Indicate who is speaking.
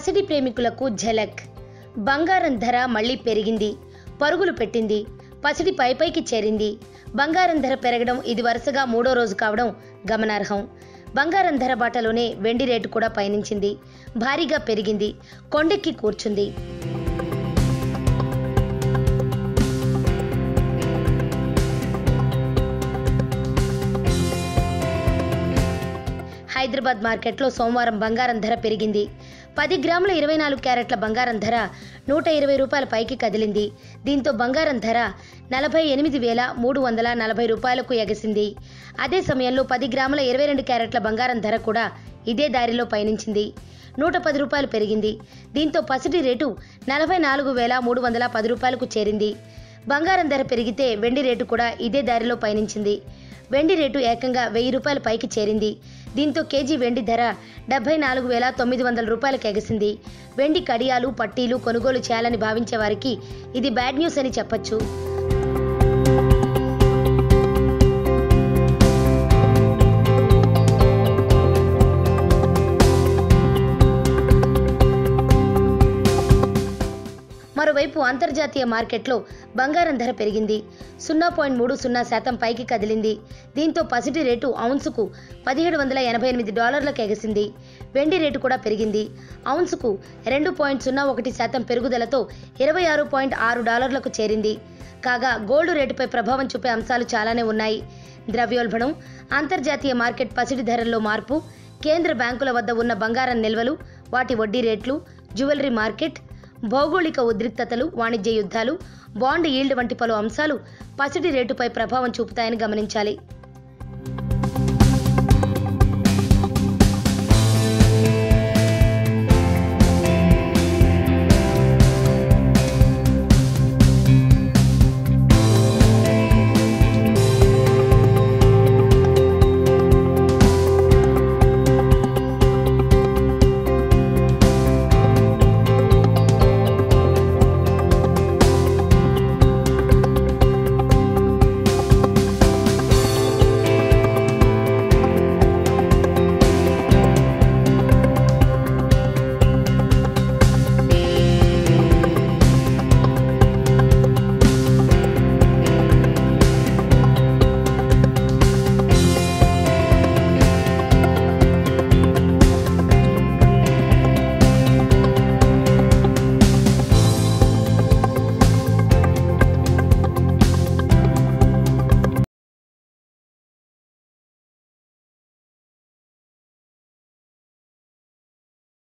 Speaker 1: పసిడి ప్రేమికులకు ఝలక్. బంగారం ధర మళ్లీ పెరిగింది, పరుగులు పెట్టింది, పసిడి పైపైకి చేరింది. బంగారం ధర పెరగడం ఇది వరుసగా 3వ రోజు కావడం గమనార్హం. బంగారం ధర బాటలోనే వెండి రేటు కూడా పయనించింది, భారీగా పెరిగింది, కొండెక్కి కూర్చుంది. హైదరాబాద్ మార్కెట్లో సోమవారం బంగారం ధర పెరిగింది. 10 గ్రాముల 24 క్యారెట్ల బంగారం ధర 120 రూపాయల పైకి కదిలింది. దీంతో బంగారం ధర 48,340 రూపాయలకు ఎగసింది. అదే సమయంలో 10 గ్రాముల 22 క్యారెట్ల బంగారం ధర కూడా ఇదే దారిలో పయనించింది, 110 రూపాయలు పెరిగింది. దీంతో పసిడి రేటు 44,310 రూపాయలకు చేరింది. బంగారం ధర పెరిగితే వెండి రేటు కూడా ఇదే దారిలో పయనించింది. వెండి రేటు ఏకంగా 1000 రూపాయల పైకి చేరింది. దీంతో కేజీ వెండి ధర 74,900 రూపాయలకు ఎగసింది. వెండి కడియాలు, పట్టీలు కొనుగోలు చేయాలని భావించే వారికి ఇది బ్యాడ్ న్యూస్ అని చెప్పొచ్చు. మరోవైపు అంతర్జాతీయ మార్కెట్లో బంగారం ధర పెరిగింది, 0.30% పైకి కదిలింది. దీంతో పసిడి రేటు ఔన్సుకు $1,788లకు ఎగసింది. వెండి రేటు కూడా పెరిగింది. ఔన్సుకు 2.01% పెరుగుదలతో $26.6లకు చేరింది. కాగా గోల్డ్ రేటుపై ప్రభావం చూపే అంశాలు చాలానే ఉన్నాయి. ద్రవ్యోల్బణం, అంతర్జాతీయ మార్కెట్ పసిడి ధరల్లో మార్పు, కేంద్ర బ్యాంకుల వద్ద ఉన్న బంగారం నిల్వలు, వాటి వడ్డీ రేట్లు, జ్యువెలరీ మార్కెట్, భౌగోళిక ఉద్రిక్తతలు, వాణిజ్య యుద్ధాలు, బాండ్ ఈల్డ్ వంటి పలు అంశాలు పసిడి రేటుపై ప్రభావం చూపుతాయని గమనించాలి.